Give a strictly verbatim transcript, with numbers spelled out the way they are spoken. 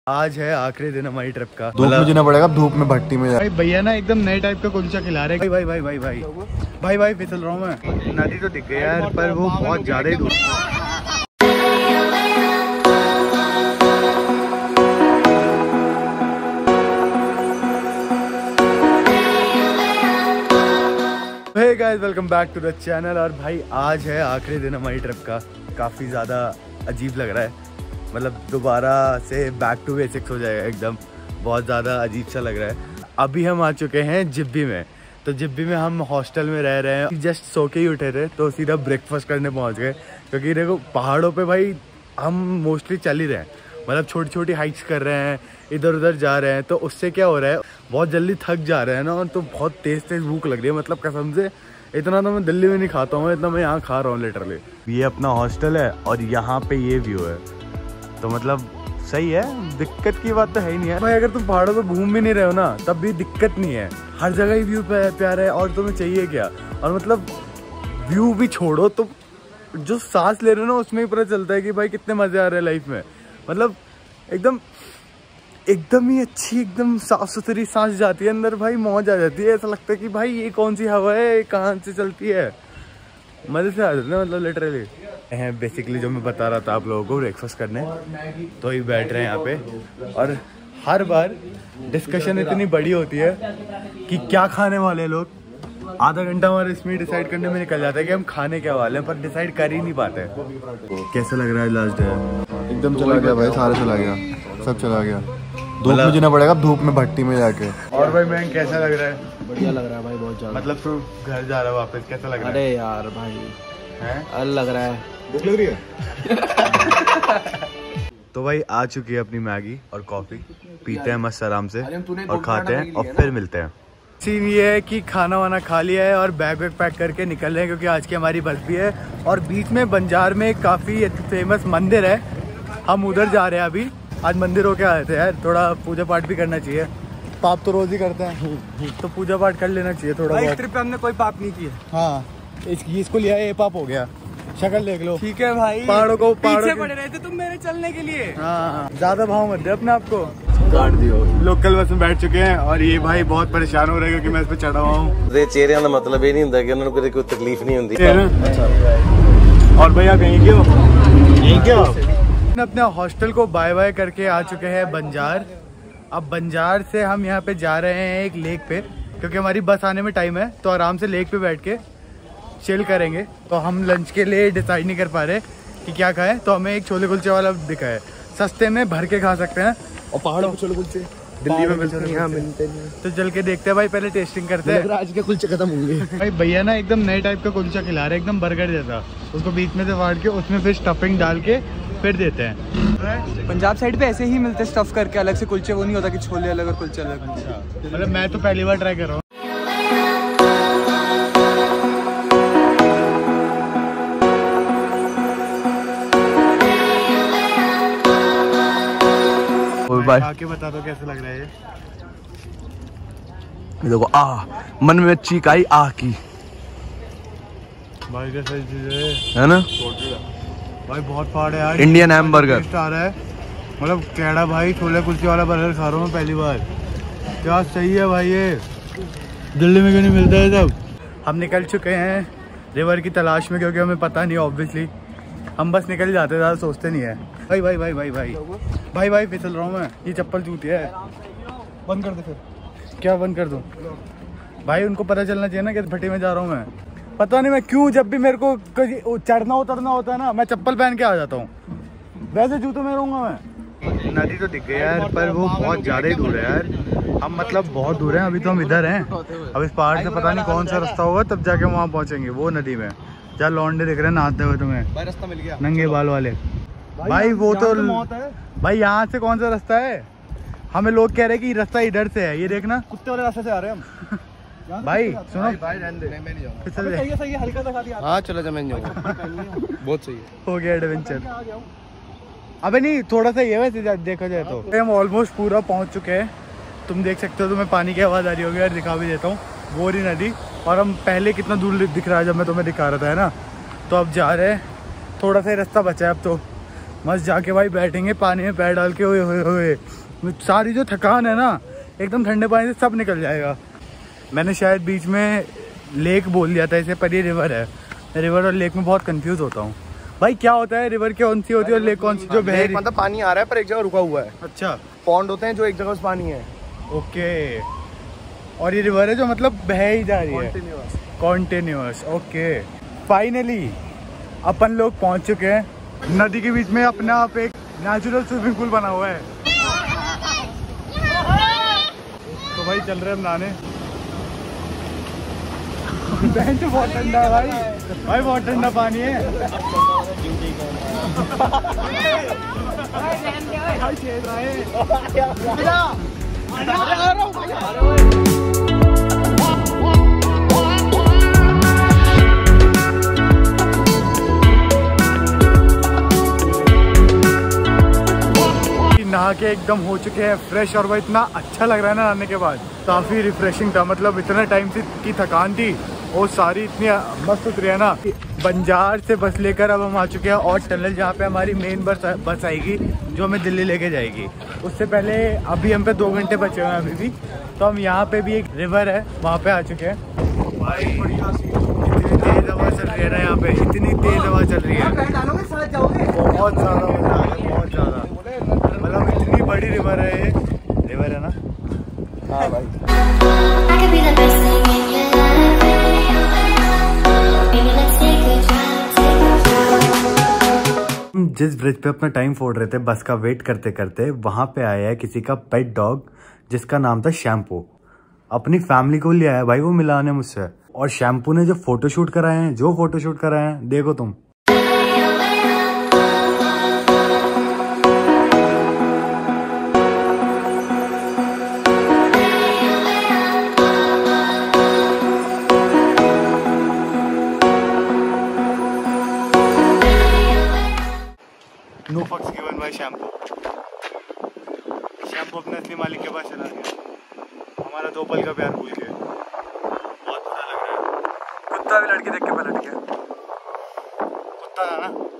आज है आखिरी दिन हमारी ट्रिप का। धूप में जीना पड़ेगा, धूप में भट्टी में। भाई भैया ना एकदम नए टाइप का कुलचा खिला रहे। भाई भाई भाई भाई भाई भाई भाई फिसल रहा हूँ मैं। नदी तो दिख गई यार, पर वो बहुत ज्यादा ही दूर। Hey guys, welcome back to the channel. और भाई आज है आखिरी दिन हमारी ट्रिप का। काफ़ी ज़्यादा अजीब लग रहा है, मतलब दोबारा से बैक टू बेसिक्स हो जाएगा एकदम। बहुत ज़्यादा अजीब सा लग रहा है। अभी हम आ चुके हैं जिब्बी में। तो जिब्बी में हम हॉस्टल में रह रहे हैं। जस्ट सो के ही उठे थे तो सीधा ब्रेकफास्ट करने पहुंच गए, क्योंकि देखो पहाड़ों पे भाई हम मोस्टली चल ही रहे हैं, मतलब छोटी छोटी हाइक्स कर रहे हैं, इधर उधर जा रहे हैं। तो उससे क्या हो रहा है, बहुत जल्दी थक जा रहे हैं ना, और तो बहुत तेज़ तेज़ भूख लग रही है। मतलब कसम से इतना तो मैं दिल्ली में नहीं खाता हूँ, इतना मैं यहाँ खा रहा हूँ लिटरली। ये अपना हॉस्टल है और यहाँ पे ये व्यू है, तो मतलब सही है, दिक्कत की बात तो है ही नहीं है भाई। अगर तुम पहाड़ों पे घूम भी नहीं रहे हो ना, तब भी दिक्कत नहीं है। हर जगह ही व्यू प्यारा है, और तुम्हें चाहिए क्या। और मतलब व्यू भी छोड़ो, तो जो सांस ले रहे हो ना, उसमें ही पता चलता है कि भाई कितने मजे आ रहे हैं लाइफ में। मतलब एकदम एकदम ही अच्छी, एकदम साफ सुथरी सांस जाती है अंदर भाई, मौज आ जाती है। ऐसा लगता है कि भाई ये कौन सी हवा है, कहाँ से चलती है, मजे से आ जाते हैं मतलब लिटरली। हैं बेसिकली जो मैं बता रहा था आप लोगों को, ब्रेकफास्ट करने तो ही बैठ रहे हैं यहाँ पे। और हर बार डिस्कशन इतनी बड़ी होती है कि क्या खाने वाले लोग। आधा घंटा हमारे इसमें डिसाइड करने में निकल जाता है कि हम खाने क्या वाले हैं, पर डिसाइड कर ही नहीं पाते। कैसा लग रहा है लास्ट डे? एकदम चला गया भाई, सारा चला गया, सब चला गया। धूप में जीना पड़ेगा, धूप में भट्टी में जाके। और भाई मैं कैसा लग रहा है? बढ़िया लग रहा है भाई, बहुत ज्यादा। मतलब तू घर जा रहा है वापस, कैसा लग रहा है? अरे यार भाई हैं? अलग लग रहा है। भूख लग रही है? तो भाई आ चुकी है अपनी मैगी और कॉफी, पीते हैं मस्त आराम से और खाते हैं और फिर मिलते हैं। सीन ये है कि खाना वाना खा लिया है और बैग वैग पैक करके निकल रहे हैं, क्योंकि आज की हमारी बस भी है। और बीच में बंजार में काफ़ी फेमस मंदिर है, हम उधर जा रहे हैं अभी। आज मंदिर होके आए थे यार, थोड़ा पूजा पाठ भी करना चाहिए। पाप तो रोज ही करते हैं, तो पूजा पाठ कर लेना चाहिए थोड़ा बहुत। ट्रिप पे हमने कोई पाप नहीं किया। हाँ, इस, इसको लिया है, ये पाप हो गया। शक्ल देख लो। ठीक है भाई, पहाड़ों को पीछे पड़े रहे थे तुम मेरे चलने के लिए। हाँ, ज्यादा भाव मत दे अपने आप को। काट दियो। लोकल बस में बैठ चुके हैं और ये भाई बहुत परेशान हो रहे हैं, क्योंकि मैं इस पे चढ़ा हुआ हूँ। चेहरे का मतलब ये नहीं होता कि उन्होंने कोई तकलीफ नहीं होती। और भैया कहीं क्यों यहीं क्यों अपने हॉस्टल को बाय बाय करके आ चुके हैं बंजार। अब बंजार से हम यहाँ पे जा रहे हैं एक लेक पे, क्योंकि हमारी बस आने में टाइम है, तो आराम से लेक पे बैठ के चिल करेंगे। तो हम लंच के लिए डिसाइड नहीं कर पा रहे कि क्या खाएं, तो हमें एक छोले कुलचे वाला दिखा है, सस्ते में भर के खा सकते हैं। और पहाड़ों पे छोले कुलचे दिल्ली में मिलते हैं, यहाँ मिलते नहीं। तो चल के देखते हैं भाई, पहले टेस्टिंग करते हैं। आज के कुलचे खत्म होंगे भाई। भैया ना एकदम नए टाइप का कुलचा खिला रहे हैं, एकदम बर्गर जैसा। उसको बीच में से फाड़ के उसमें फिर स्टफिंग डाल के फिर देते हैं। पंजाब साइड पे ऐसे ही मिलते स्टफ करके अलग से कुलचे, वो नहीं होता कि छोले अलग और कुलचे अलग। मतलब मैं तो पहली बार ट्राई कर रहा हूँ। आके बता दो कैसा लग रहा है ये। देखो आ मन में चीख आई आ की, भाई क्या सही चीज है, है ना भाई। बहुत फाड़ है यार, इंडियन हैमबर्गर आ रहा है। मतलब कैड़ा भाई, छोले कुलचे वाला बर्गर खा रहा हूँ मैं पहली बार। क्या सही है भाई, ये दिल्ली में क्यों नहीं मिलता है सब। हम निकल चुके हैं रिवर की तलाश में, क्योंकि हमें पता नहीं, ऑब्वियसली हम बस निकल जाते, ज़्यादा सोचते नहीं है। भाई भाई भाई भाई भाई भाई भाई फिसल रहा हूँ मैं, ये चप्पल जूती है। बंद कर दे फिर। क्या बंद कर दूँ भाई? उनको पता चलना चाहिए ना कि भट्टी में जा रहा हूँ मैं। पता नहीं मैं क्यों, जब भी मेरे को चढ़ना उतरना होता है ना, मैं चप्पल पहन के आ जाता हूँ, वैसे जूतों में रहूँगा मैं। नदी तो दिख गई यार, पर वो बहुत ज़्यादा ही दूर है यार। हम मतलब बहुत दूर हैं, अभी तो हम इधर हैं। अब इस पहाड़ से पता नहीं कौन सा रास्ता होगा, तब जाके वहाँ पहुँचेंगे वो नदी में। जहाँ लौंडे दिख रहे हैं नहाते हुए तुम्हें, रास्ता मिल गया, नंगे बाल वाले। भाई वो तो भाई यहाँ से कौन सा रास्ता है? हमें लोग कह रहे हैं कि रास्ता इधर से है, ये देखना कुत्ते वाले रास्ते से आ रहे हैं हम। भाई सुनो, हाँ चलो जा, मैं नहीं जाऊंगा। बहुत सही हो गया एडवेंचर। अबे नहीं, थोड़ा सा ये वैसे देखा जाए तो हम ऑलमोस्ट पूरा पहुंच चुके हैं। तुम देख सकते हो, तुम्हें पानी की आवाज़ आ रही होगी यार, दिखा भी देता हूँ। वो रही नदी, और हम पहले कितना दूर दिख रहा है जब मैं तुम्हें दिखा रहा था, है ना। तो अब जा रहे हैं, थोड़ा सा रास्ता बचा है अब तो। मस्त जाके भाई बैठेंगे पानी में पैर डाल के, हुए हुए हुए सारी जो थकान है ना एकदम ठंडे पानी से सब निकल जाएगा। मैंने शायद बीच में लेक बोल दिया था इसे, पर ये रिवर है। रिवर और लेक में बहुत कंफ्यूज होता हूँ भाई। क्या होता है रिवर कौन सी होती है और लेक कौन सी जो बह रही? मतलब पानी आ रहा है पर एक जगह रुका हुआ है। अच्छा, पॉन्ड होते हैं जो एक जगह उस पानी है। ओके। और ये रिवर है जो मतलब बह ही जा रही है, कॉन्टिन्यूअस। ओके, फाइनली अपन लोग पहुंच चुके हैं। नदी के बीच में अपने आप एक नेचुरल स्विमिंग पूल बना हुआ है। तो भाई चल रहे हैं हम नहाने। बेंच बहुत ठंडा है भाई, भाई बहुत ठंडा पानी है। नहा के एकदम हो चुके हैं फ्रेश, और वो इतना अच्छा लग रहा है ना नहाने के बाद। काफी रिफ्रेशिंग था, मतलब इतने टाइम से की थकान थी वो सारी इतनी मस्त उतरी है ना। बंजार से बस लेकर अब हम आ चुके हैं और टनल, जहाँ पे हमारी मेन बस बस आएगी जो हमें दिल्ली लेके जाएगी। उससे पहले अभी हम पे दो घंटे बचे हुए हैं अभी भी, तो हम यहाँ पे भी एक रिवर है वहाँ पे आ चुके हैं। भाई इतनी तेज हवा चल रही है ना यहाँ पे, इतनी तेज हवा चल रही है, बहुत ज़्यादा मजा आ गया, बहुत ज़्यादा। मतलब इतनी बड़ी रिवर है ये, रिवर है ना। हाँ भाई, जिस ब्रिज पे अपना टाइम फोड़ रहे थे बस का वेट करते करते, वहां पे आया है किसी का पेट डॉग जिसका नाम था शैम्पू। अपनी फैमिली को ले आया भाई वो मिलाने मुझसे। और शैम्पू ने जो फोटोशूट कराए हैं, जो फोटोशूट कराए हैं देखो तुम। नो फक्स गिवन बाय शैम्पू। शैम्पू अपने असली मालिक के पास चला गया, हमारा दो पल का प्यार भूल के। बहुत बुरा लग रहा है। कुत्ता भी लड़की देख के पलट गया। कुत्ता था ना।